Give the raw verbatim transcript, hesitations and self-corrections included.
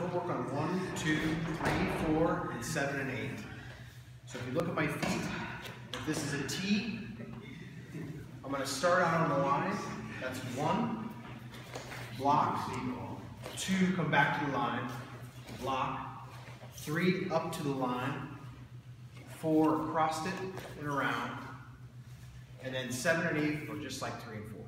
to work on one, two, three, four, and seven and eight. So if you look at my feet, if this is a T, I'm going to start out on the line. That's one, block, two, come back to the line, block, three, up to the line, four, across it and around, and then seven and eight go just like three and four.